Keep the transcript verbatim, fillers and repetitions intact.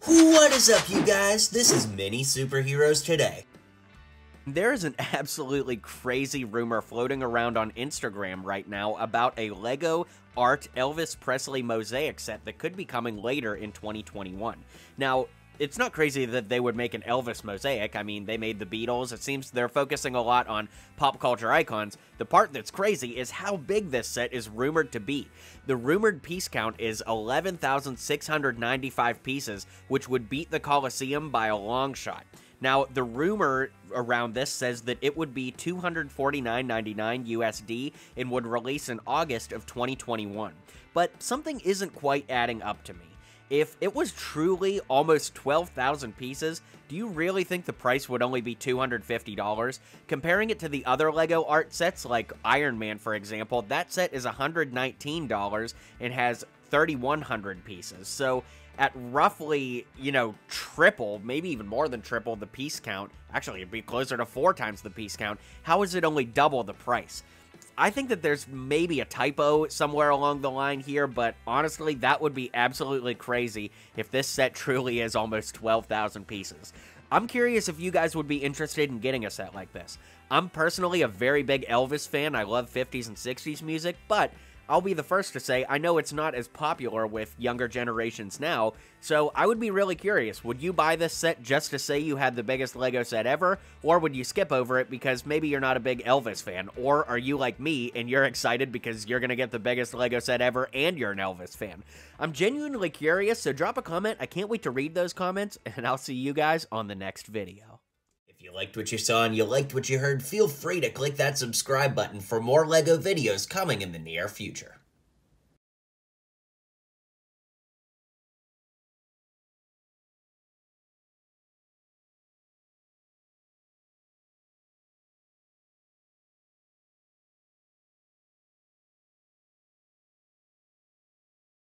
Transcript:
What is up, you guys? This is Mini Superheroes Today. There is an absolutely crazy rumor floating around on Instagram right now about a LEGO Art Elvis Presley mosaic set that could be coming later in twenty twenty-one. Now, it's not crazy that they would make an Elvis mosaic. I mean, they made the Beatles. It seems they're focusing a lot on pop culture icons. The part that's crazy is how big this set is rumored to be. The rumored piece count is eleven thousand six hundred ninety-five pieces, which would beat the Coliseum by a long shot. Now, the rumor around this says that it would be two hundred forty-nine ninety-nine U S D and would release in August of twenty twenty-one. But something isn't quite adding up to me. If it was truly almost twelve thousand pieces, do you really think the price would only be two hundred fifty dollars? Comparing it to the other LEGO art sets, like Iron Man, for example, that set is one hundred nineteen dollars and has thirty-one hundred pieces. So at roughly, you know, triple, maybe even more than triple the piece count, actually it'd be closer to four times the piece count, how is it only double the price? I think that there's maybe a typo somewhere along the line here, but honestly, that would be absolutely crazy if this set truly is almost twelve thousand pieces. I'm curious if you guys would be interested in getting a set like this. I'm personally a very big Elvis fan. I love fifties and sixties music, but I'll be the first to say I know it's not as popular with younger generations now, so I would be really curious. Would you buy this set just to say you had the biggest LEGO set ever, or would you skip over it because maybe you're not a big Elvis fan, or are you like me and you're excited because you're going to get the biggest LEGO set ever and you're an Elvis fan? I'm genuinely curious, so drop a comment. I can't wait to read those comments, and I'll see you guys on the next video. If you liked what you saw and you liked what you heard, feel free to click that subscribe button for more LEGO videos coming in the near future.